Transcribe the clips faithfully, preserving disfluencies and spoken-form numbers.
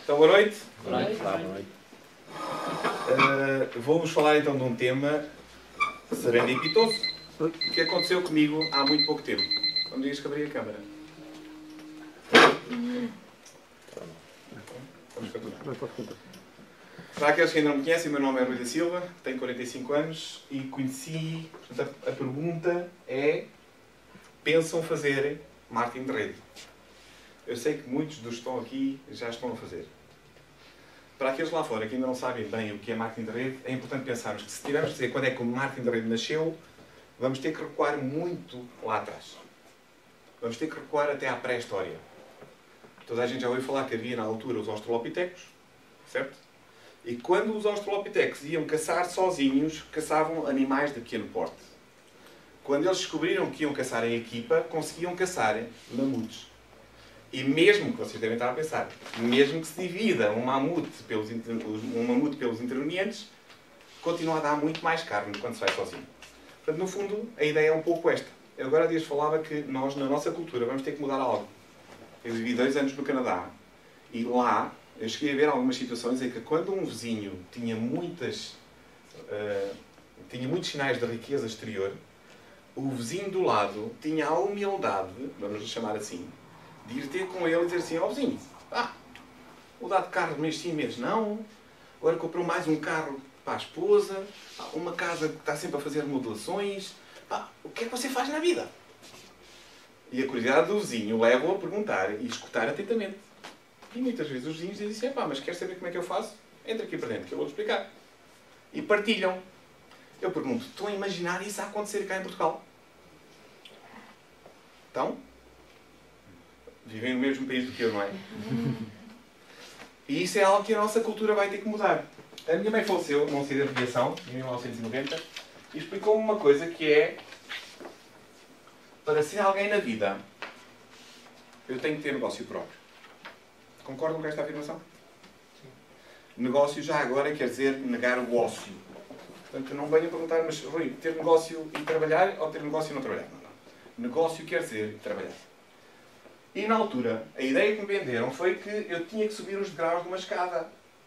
Então, boa noite. Boa noite. Boa noite. Uh, Vou-vos falar então de um tema serendipitoso que aconteceu comigo há muito pouco tempo. Não me digas que abri a câmara. Para aqueles que ainda não me conhecem, o meu nome é Rui da Silva, tenho quarenta e cinco anos e conheci... Portanto, a pergunta é: pensam fazer marketing de rede? Eu sei que muitos dos que estão aqui já estão a fazer. Para aqueles lá fora que ainda não sabem bem o que é marketing de rede, é importante pensarmos que se tivermos de dizer quando é que o marketing de rede nasceu, vamos ter que recuar muito lá atrás. Vamos ter que recuar até à pré-história. Toda a gente já ouviu falar que havia na altura os australopitecos, certo? E quando os australopitecos iam caçar sozinhos, caçavam animais de pequeno porte. Quando eles descobriram que iam caçar em equipa, conseguiam caçar mamutes. E mesmo que vocês devem estar a pensar, mesmo que se divida um mamute pelos, um mamute pelos intervenientes, continua a dar muito mais carne quando se vai sozinho. Portanto, no fundo, a ideia é um pouco esta. Eu agora há dias falava que nós, na nossa cultura, vamos ter que mudar algo. Eu vivi dois anos no Canadá e lá eu cheguei a ver algumas situações em que quando um vizinho tinha muitas, uh, tinha muitos sinais de riqueza exterior, o vizinho do lado tinha a humildade, vamos chamar assim, de ir ter com ele e dizer assim: ó vizinho, ah, mudar de carro de mês sim, mês não, agora comprou mais um carro para a esposa, uma casa que está sempre a fazer remodelações, ah, o que é que você faz na vida? E a curiosidade do vizinho leva-o a perguntar e escutar atentamente. E muitas vezes os vizinhos dizem assim: pá, mas quer saber como é que eu faço? Entra aqui para dentro que eu vou-te explicar. E partilham. Eu pergunto: estão a imaginar isso a acontecer cá em Portugal? Então? Vivem no mesmo país do que eu, não é? E isso é algo que a nossa cultura vai ter que mudar. A minha mãe faleceu num acidente de aviação, em mil novecentos e noventa, e explicou-me uma coisa que é: para ser alguém na vida, eu tenho que ter negócio próprio. Concordam com esta afirmação? Sim. Negócio já agora quer dizer negar o ócio. Portanto, não venham perguntar: mas Rui, ter negócio e trabalhar ou ter negócio e não trabalhar? Não, não. Negócio quer dizer trabalhar. E na altura, a ideia que me venderam foi que eu tinha que subir os degraus de uma escada.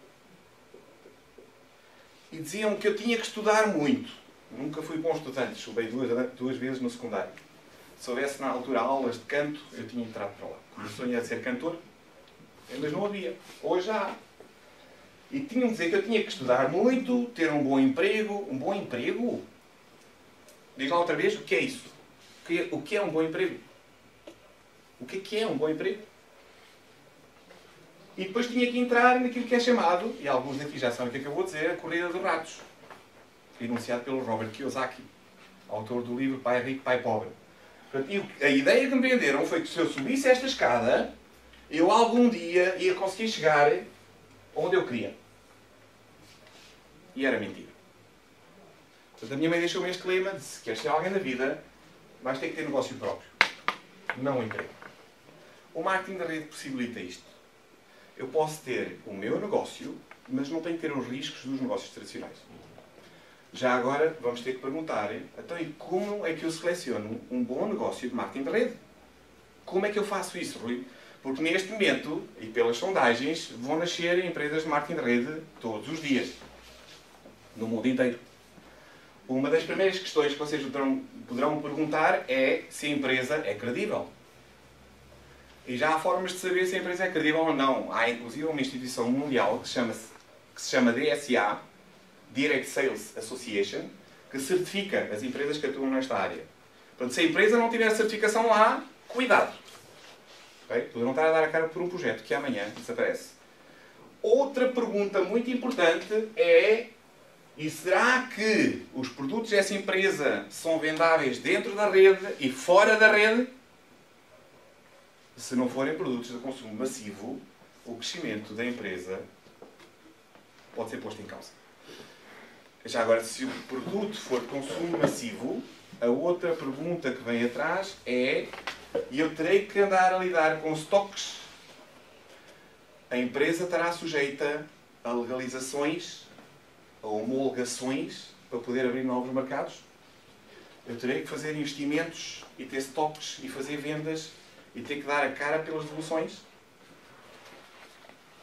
E diziam que eu tinha que estudar muito. Nunca fui bom estudante, estudei duas, duas vezes no secundário. Se houvesse na altura aulas de canto, eu tinha entrado para lá. O meu sonho era ser cantor, mas não havia. Hoje já há. E tinham de dizer que eu tinha que estudar muito, ter um bom emprego. Um bom emprego? Diz lá outra vez, o que é isso? O que é um bom emprego? O que é que é um bom emprego? E depois tinha que entrar naquilo que é chamado, e alguns aqui já sabem o que é que eu vou dizer, a corrida dos ratos. Enunciado pelo Robert Kiyosaki, autor do livro Pai Rico, Pai Pobre. Portanto, a ideia que me venderam foi que se eu subisse esta escada, eu algum dia ia conseguir chegar onde eu queria. E era mentira. Portanto, a minha mãe deixou-me este lema: se queres ser alguém na vida, vais ter que ter negócio próprio, não um emprego. O marketing da rede possibilita isto. Eu posso ter o meu negócio, mas não tenho que ter os riscos dos negócios tradicionais. Já agora vamos ter que perguntar: então, e como é que eu seleciono um bom negócio de marketing de rede? Como é que eu faço isso, Rui? Porque neste momento, e pelas sondagens, vão nascer empresas de marketing de rede todos os dias. No mundo inteiro. Uma das primeiras questões que vocês poderão, poderão perguntar é se a empresa é credível. E já há formas de saber se a empresa é credível ou não. Há inclusive uma instituição mundial que, chama -se, que se chama D S A, Direct Sales Association, que certifica as empresas que atuam nesta área. Portanto, se a empresa não tiver certificação lá, cuidado. Okay? Poderão estar a dar a cara por um projeto que amanhã desaparece. Outra pergunta muito importante é: e será que os produtos dessa empresa são vendáveis dentro da rede e fora da rede? Se não forem produtos de consumo massivo, o crescimento da empresa pode ser posto em causa. Já agora, se o produto for de consumo massivo, a outra pergunta que vem atrás é: e eu terei que andar a lidar com estoques? A empresa estará sujeita a legalizações, a homologações, para poder abrir novos mercados? Eu terei que fazer investimentos e ter estoques e fazer vendas e ter que dar a cara pelas devoluções?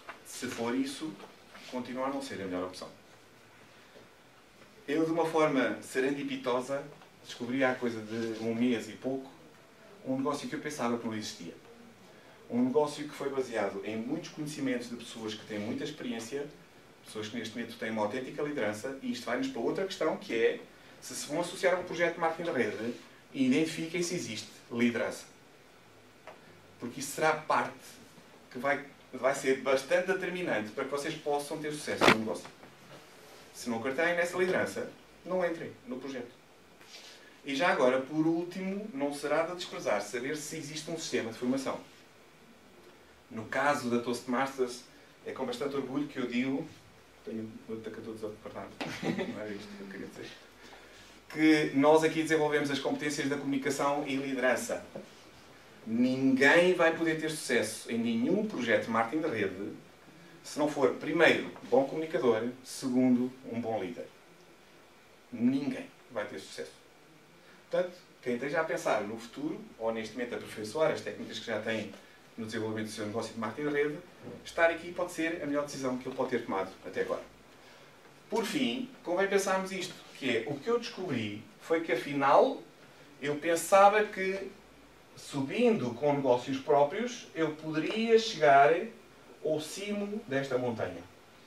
Se for isso, continua a não ser a melhor opção. Eu, de uma forma serendipitosa, descobri há coisa de um mês e pouco um negócio que eu pensava que não existia. Um negócio que foi baseado em muitos conhecimentos de pessoas que têm muita experiência, pessoas que neste momento têm uma autêntica liderança, e isto vai-nos para outra questão, que é, se se vão associar a um projeto de marketing de rede, identifiquem se existe liderança. Porque isso será parte que vai, vai ser bastante determinante para que vocês possam ter sucesso no negócio. Se não acreditarem nessa liderança, não entrem no projeto. E já agora, por último, não será de desprezar saber se existe um sistema de formação. No caso da Toastmasters, é com bastante orgulho que eu digo, tenho outra que todos a recordar, não era isto que eu queria dizer, que nós aqui desenvolvemos as competências da comunicação e liderança. Ninguém vai poder ter sucesso em nenhum projeto de marketing de rede se não for, primeiro, bom comunicador, segundo, um bom líder. Ninguém vai ter sucesso. Portanto, quem esteja a pensar no futuro, ou neste momento a aperfeiçoar as técnicas que já tem no desenvolvimento do seu negócio de marketing de rede, estar aqui pode ser a melhor decisão que ele pode ter tomado até agora. Por fim, convém pensarmos isto, que é, o que eu descobri foi que, afinal, eu pensava que, subindo com negócios próprios, eu poderia chegar ao cimo desta montanha.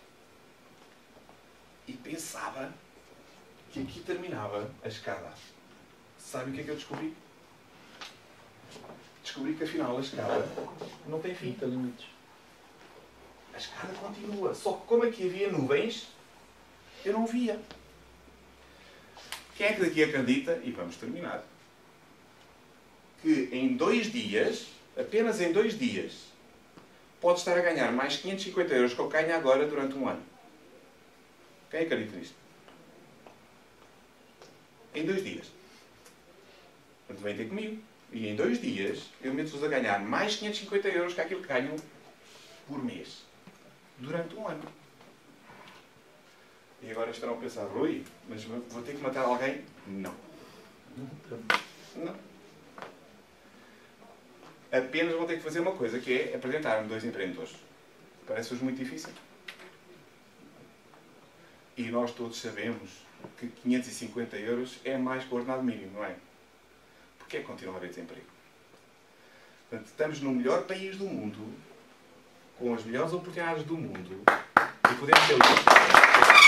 E pensava que aqui terminava a escada. Sabem o que é que eu descobri? Descobri que, afinal, a escada não tem fim. Tem limites. A escada continua. Só que, como aqui havia nuvens, eu não via. Quem é que daqui acredita, e vamos terminar, que em dois dias, apenas em dois dias, pode estar a ganhar mais quinhentos e cinquenta euros que eu ganho agora durante um ano? Quem acredita nisto? Em dois dias. Portanto, vem ter comigo. E em dois dias, eu meto-vos a ganhar mais quinhentos e cinquenta euros que aquilo que ganham por mês. Durante um ano. E agora estarão a pensar, Rui, mas vou ter que matar alguém? Não. Não. Apenas vão ter que fazer uma coisa, que é apresentar-me dois empreendedores. Parece-vos muito difícil? E nós todos sabemos que quinhentos e cinquenta euros é mais que o ordenado mínimo, não é? Porquê é que continua a haver desemprego? Portanto, estamos no melhor país do mundo, com as melhores oportunidades do mundo, e podemos ter